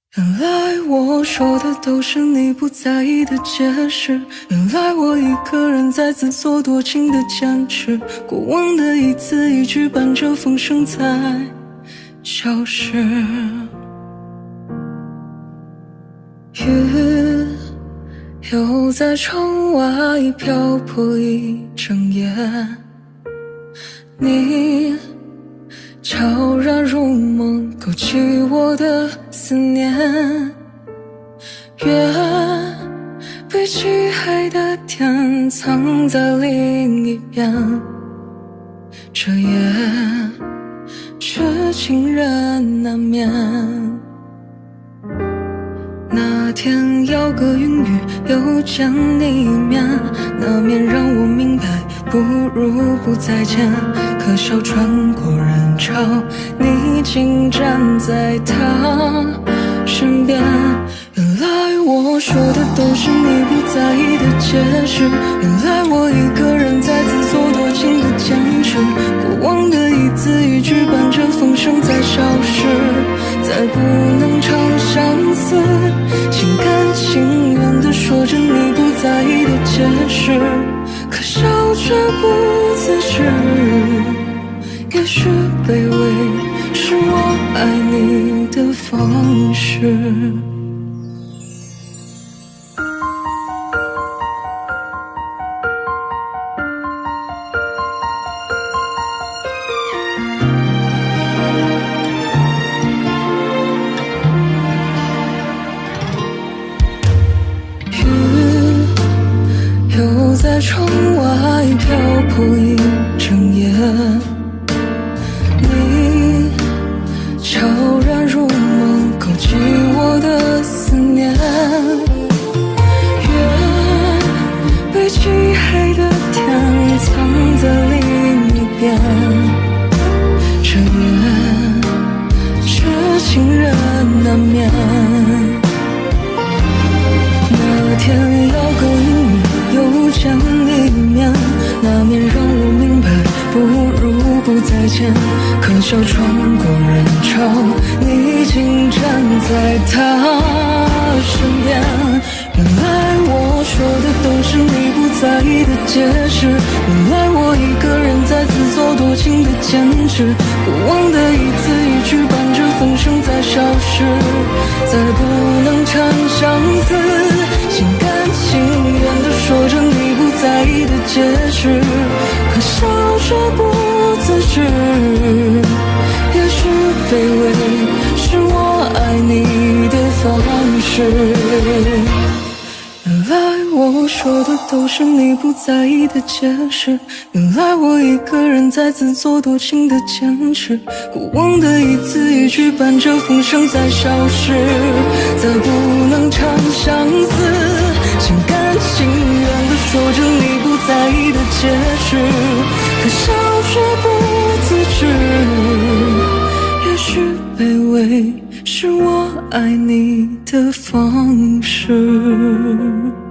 原来我说的都是你不在意的解释，原来我一个人在自作多情的坚持，过往的一字一句伴着风声在消失。雨又在窗外瓢泼一整夜，你悄然入梦，勾起我的思念。月被漆黑的天藏在另一边，这夜是情人难眠。那天要个云雨又见你一面，那面让我明白不如不再见。可笑穿过人潮，你竟站在他身边。原来我说的都是你不在意的解释，原来我一个人在自作多情的坚持，过往的一字一句伴着风声在消失，再不能长相思，心甘情愿地说着你不在意的解释，可笑却不自知，也许卑微是我爱你的方式。在窗外瓢泼一整夜，你悄然入梦，勾起我的思念。月被漆黑的天藏在另一边，这夜是情人难眠。那天要个云雨又见你一面，那面让我明白不如不再见。可笑穿过人潮，你竟站在他身边。原来我说的都是你不在意的解释，原来我一个人在自作多情的坚持，过往的一字一句伴着风声在消失，再不能长相思，心甘情愿地说着你不在意的解释，可笑却不自知，也许卑微是我爱你的方式。原来我说的都是你不在意的解释，原来我一个人在自作多情的坚持，过往的一字一句伴着风声在消失，再不能长相思，心甘情愿地说着你不在意的解释，可笑却不自知，也许卑微是我爱你的方式。